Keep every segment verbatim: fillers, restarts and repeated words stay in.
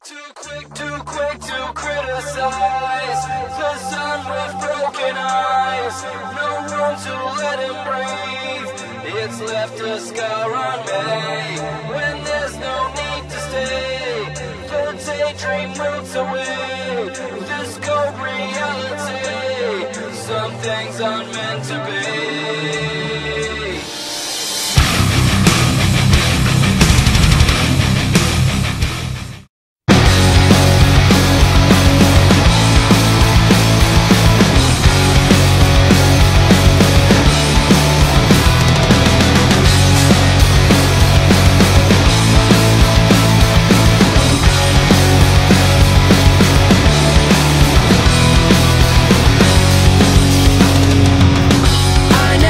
Too quick, too quick to criticize the sun with broken eyes. No room to let him breathe. It's left a scar on me. When there's no need to stay, the daydream moves away. This cold reality, some things aren't meant to be. I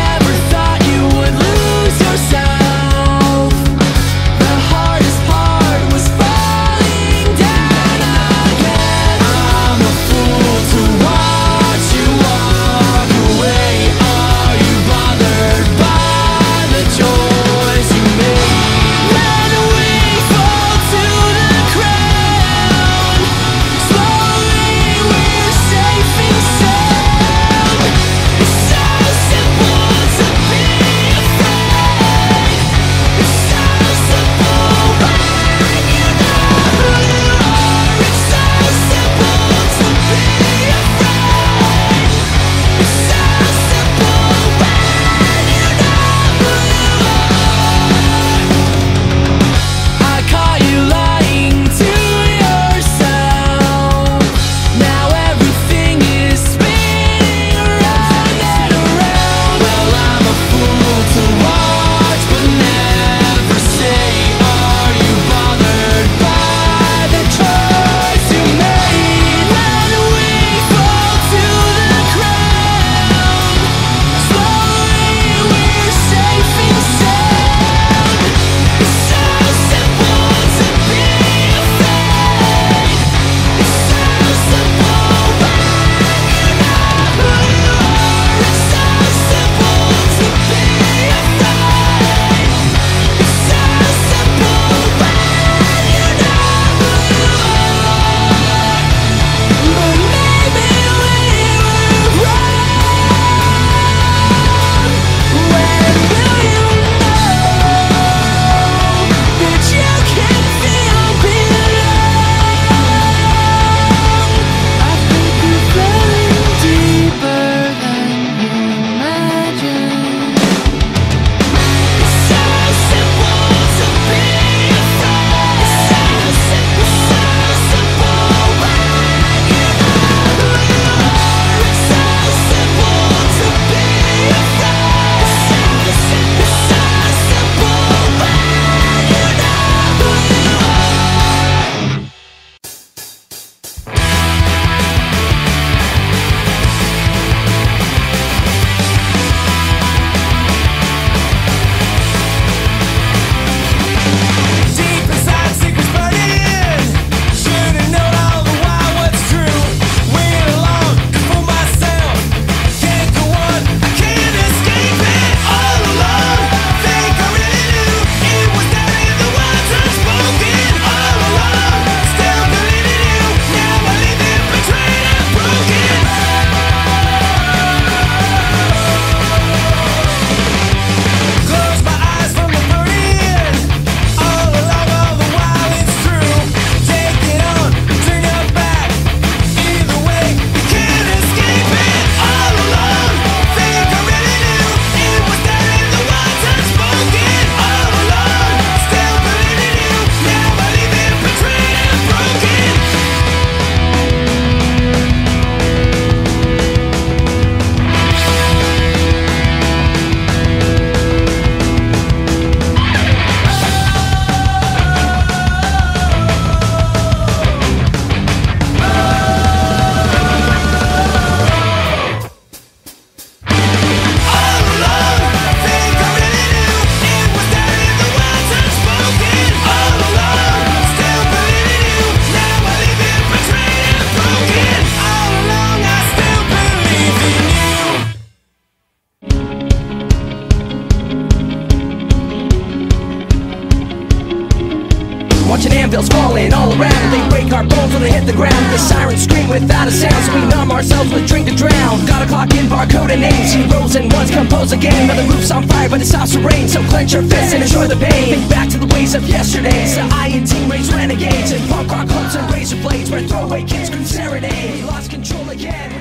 around. They break our bones when they hit the ground. The sirens scream without a sound, so we numb ourselves with drink to drown. Gotta clock in, barcode and names. Zeros and ones compose a game. Now the roof's on fire, but it stops to rain. So clench your fists and enjoy the pain. Think back to the ways of yesterday. So I and team race renegades and punk rock clubs and razor blades, where throwaway kids could serenade. We lost control again.